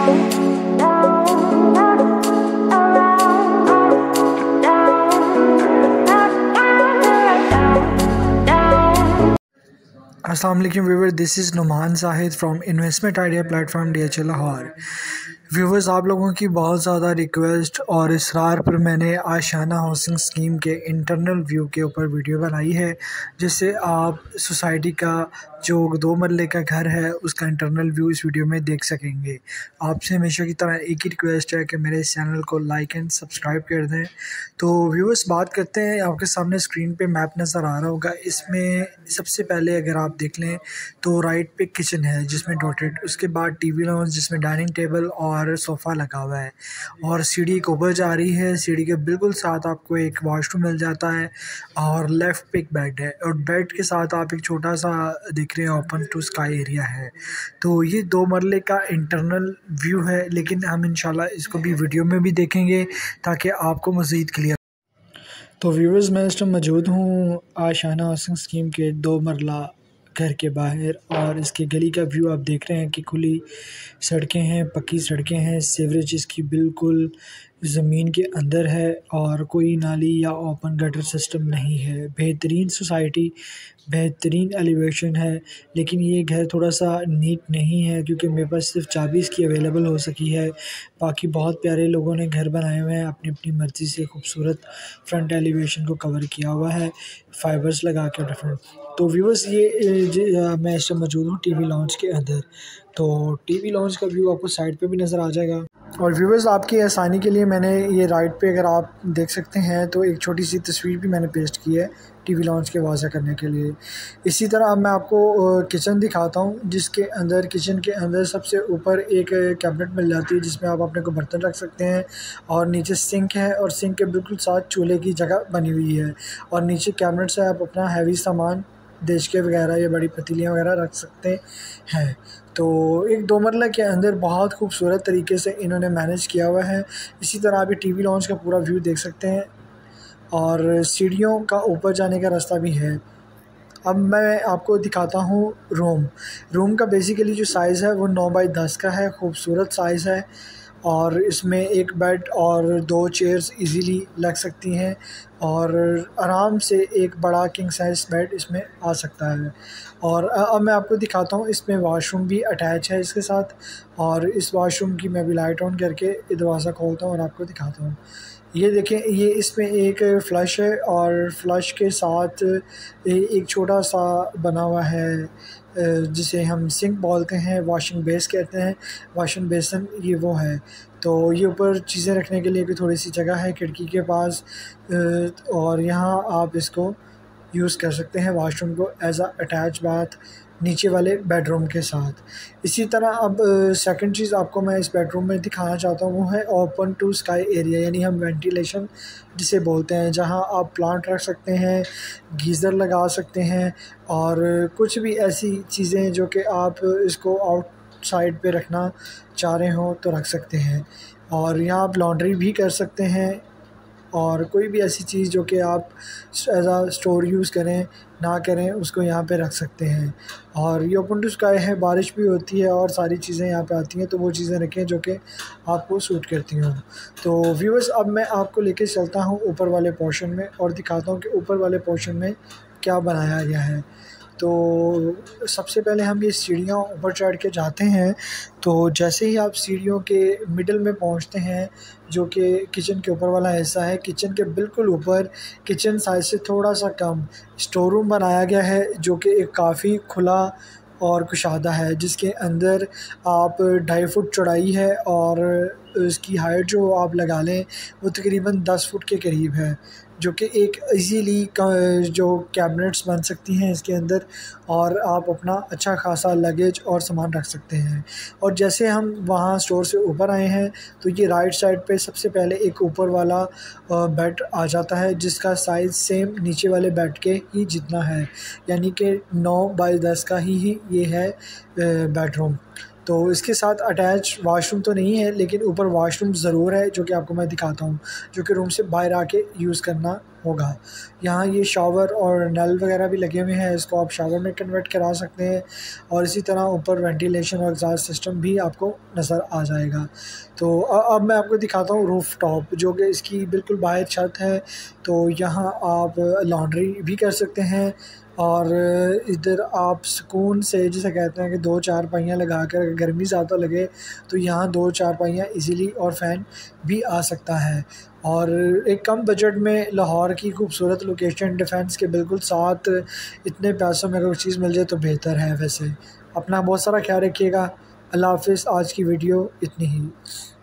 अस्सलाम वालेकुम viewer, this is Numan Zahid from investment idea platform DHL Lahore. Viewers, आप लोगों की बहुत ज़्यादा रिक्वेस्ट और इसरार पर मैंने आशियाना हाउसिंग स्कीम के इंटरनल व्यू के ऊपर वीडियो बनाई है, जिससे आप सोसाइटी का जो 2 मरले का घर है उसका इंटरनल व्यू इस वीडियो में देख सकेंगे। आपसे हमेशा की तरह एक ही रिक्वेस्ट है कि मेरे इस चैनल को लाइक एंड सब्सक्राइब कर दें। तो व्यूवर्स, बात करते हैं। आपके सामने स्क्रीन पे मैप नज़र आ रहा होगा। इसमें सबसे पहले अगर आप देख लें तो राइट पे किचन है जिसमें डॉटेड, उसके बाद टीवी लाउंज जिसमें डाइनिंग टेबल और सोफ़ा लगा हुआ है, और सीढ़ी एक ऊपर जा रही है। सीढ़ी के बिल्कुल साथ आपको एक वॉशरूम मिल जाता है और लेफ़्ट पे एक बेड है, और बेड के साथ आप एक छोटा सा देख रहे हैं ओपन टू स्काई एरिया है। तो ये 2 मरले का इंटरनल व्यू है, लेकिन हम इंशाल्लाह इसको भी वीडियो में भी देखेंगे ताकि आपको मज़ीद क्लियर। तो व्यूवर्स, मैं इस टाइम मौजूद हूँ आशियाना हाउसिंग स्कीम के 2 मरला घर के बाहर, और इसके गली का व्यू आप देख रहे हैं कि खुली सड़कें हैं, पक्की सड़कें हैं। सीवरेज इसकी बिल्कुल ज़मीन के अंदर है और कोई नाली या ओपन गटर सिस्टम नहीं है। बेहतरीन सोसाइटी, बेहतरीन एलिवेशन है, लेकिन ये घर थोड़ा सा नीट नहीं है क्योंकि मेरे पास सिर्फ चाबी इसकी अवेलेबल हो सकी है। बाकी बहुत प्यारे लोगों ने घर बनाए हुए हैं, अपनी अपनी मर्ज़ी से खूबसूरत फ्रंट एलिवेशन को कवर किया हुआ है फाइबर्स लगा के डिफरेंट। तो व्यूअर्स, मैं इस टाइम मौजूद हूँ टीवी लॉन्च के अंदर। तो टीवी लॉन्च का व्यू आपको साइड पे भी नज़र आ जाएगा। और व्यूअर्स, आपकी आसानी के लिए मैंने ये राइट पे अगर आप देख सकते हैं तो एक छोटी सी तस्वीर भी मैंने पेस्ट की है टीवी लॉन्च के वाज़ा करने के लिए। इसी तरह अब मैं आपको किचन दिखाता हूँ, जिसके अंदर किचन के अंदर सबसे ऊपर एक कैबिनेट मिल जाती है जिसमें आप अपने को बर्तन रख सकते हैं, और नीचे सिंक है, और सिंक के बिल्कुल साथ चूल्हे की जगह बनी हुई है, और नीचे कैबिनेट से आप अपना हैवी सामान देचके वगैरह या बड़ी पतीलियाँ वगैरह रख सकते हैं। तो एक 2 मरला के अंदर बहुत खूबसूरत तरीके से इन्होंने मैनेज किया हुआ है। इसी तरह आप ये टीवी लॉन्च का पूरा व्यू देख सकते हैं, और सीढ़ियों का ऊपर जाने का रास्ता भी है। अब मैं आपको दिखाता हूँ रूम का बेसिकली जो साइज़ है वो 9 बाई 10 का है। खूबसूरत साइज़ है, और इसमें एक बेड और 2 चेयर्स इजीली लग सकती हैं, और आराम से एक बड़ा किंग साइज़ बेड इसमें आ सकता है। और अब मैं आपको दिखाता हूँ, इसमें वॉशरूम भी अटैच है इसके साथ, और इस वॉशरूम की मैं भी लाइट ऑन करके दरवाज़ा खोलता हूँ और आपको दिखाता हूँ। ये देखें, ये इसमें एक फ़्लश है, और फ्लश के साथ एक छोटा सा बना हुआ है जिसे हम सिंक बोलते हैं, वॉशिंग बेस कहते हैं, वॉशिंग बेसन ये वो है। तो ये ऊपर चीज़ें रखने के लिए भी थोड़ी सी जगह है खिड़की के पास, और यहाँ आप इसको यूज़ कर सकते हैं वॉशरूम को एज अटैच बाथ नीचे वाले बेडरूम के साथ। इसी तरह अब सेकंड चीज़ आपको मैं इस बेडरूम में दिखाना चाहता हूँ, वो है ओपन टू स्काई एरिया, यानी हम वेंटिलेशन जिसे बोलते हैं, जहाँ आप प्लांट रख सकते हैं, गीज़र लगा सकते हैं, और कुछ भी ऐसी चीज़ें जो कि आप इसको आउटसाइड पे रखना चाह रहे हो तो रख सकते हैं। और यहाँ आप लॉन्ड्री भी कर सकते हैं, और कोई भी ऐसी चीज़ जो कि आप एज आ स्टोर यूज़ करें ना करें उसको यहाँ पे रख सकते हैं। और ये ओपन टू स्काई है, बारिश भी होती है और सारी चीज़ें यहाँ पे आती हैं, तो वो चीज़ें रखें जो कि आपको सूट करती हों। तो व्यूअर्स, अब मैं आपको लेके चलता हूँ ऊपर वाले पोर्शन में और दिखाता हूँ कि ऊपर वाले पोर्शन में क्या बनाया गया है। तो सबसे पहले हम ये सीढ़ियाँ ऊपर चढ़ के जाते हैं, तो जैसे ही आप सीढ़ियों के मिडल में पहुंचते हैं, जो कि किचन के ऊपर वाला हिस्सा है, किचन के बिल्कुल ऊपर किचन साइज़ से थोड़ा सा कम स्टोर रूम बनाया गया है, जो कि एक काफ़ी खुला और कुशादा है, जिसके अंदर आप 2.5 फुट चौड़ाई है, और इसकी हाइट जो आप लगा लें वो तकरीबन 10 फुट के करीब है, जो कि एक इजीली जो कैबिनेट्स बन सकती हैं इसके अंदर, और आप अपना अच्छा खासा लगेज और सामान रख सकते हैं। और जैसे हम वहाँ स्टोर से ऊपर आए हैं तो ये राइट साइड पे सबसे पहले एक ऊपर वाला बेड आ जाता है, जिसका साइज़ सेम नीचे वाले बेड के ही जितना है, यानी कि 9 बाई 10 का ही ये है बेडरूम। तो इसके साथ अटैच वाशरूम तो नहीं है, लेकिन ऊपर वाशरूम ज़रूर है, जो कि आपको मैं दिखाता हूँ, जो कि रूम से बाहर आके यूज़ करना होगा। यहाँ ये शावर और नल वगैरह भी लगे हुए हैं, इसको आप शावर में कन्वर्ट करा सकते हैं। और इसी तरह ऊपर वेंटिलेशन और एग्जॉस्ट सिस्टम भी आपको नज़र आ जाएगा। तो अब मैं आपको दिखाता हूँ रूफ़ टॉप, जो कि इसकी बिल्कुल बाहर छत है। तो यहाँ आप लॉन्ड्री भी कर सकते हैं, और इधर आप सुकून से, जिसे कहते हैं कि 2 चारपाइयाँ लगा कर, अगर गर्मी ज़्यादा लगे तो यहाँ 2 चारपाइयाँ इजीली और फ़ैन भी आ सकता है। और एक कम बजट में लाहौर की खूबसूरत लोकेशन डिफेंस के बिल्कुल साथ इतने पैसों में अगर चीज़ मिल जाए तो बेहतर है। वैसे अपना बहुत सारा ख्याल रखिएगा। अल्लाह हाफ़िज़। आज की वीडियो इतनी ही।